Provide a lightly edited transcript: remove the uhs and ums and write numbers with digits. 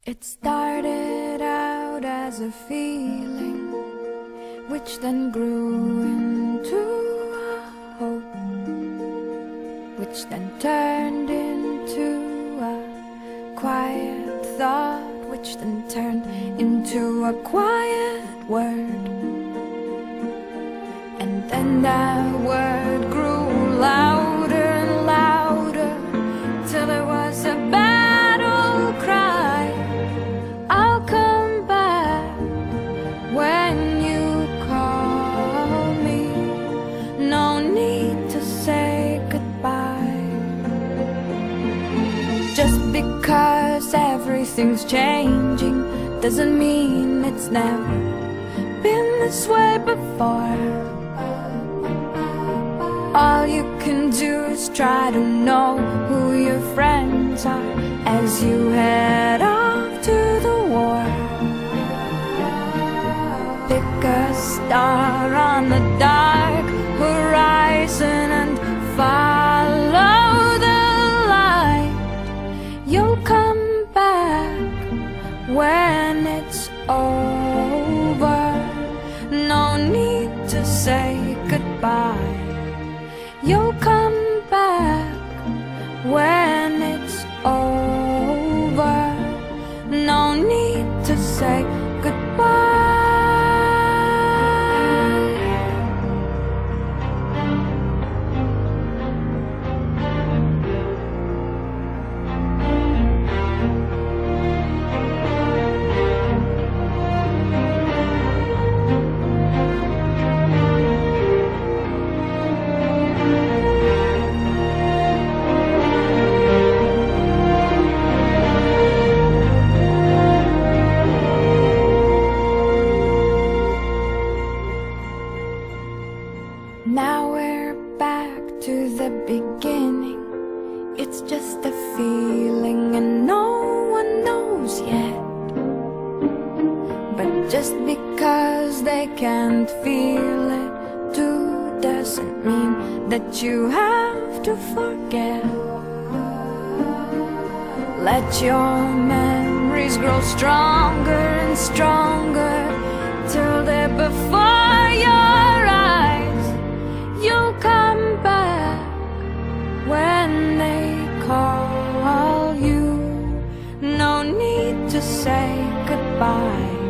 It started out as a feeling, which then grew into a hope, which then turned into a quiet thought, which then turned into a quiet word. And then that word grew louder and louder, till it was a battle cry. I'll come back when you call me. No need to say goodbye. Just because everything's changing doesn't mean it's never been this way before. All you can do is try to know who your friends are as you head off to the war. Pick a star on the dark horizon and follow the light. You'll come back when it's over. No need to say goodbye. You'll come back when it's over. No need to say goodbye. Now we're back to the beginning. It's just a feeling and no one knows yet. But just because they can't feel it too doesn't mean that you have to forget. Let your memories grow stronger and stronger till they're before your eyes. You'll come back when they call you. No need to say goodbye.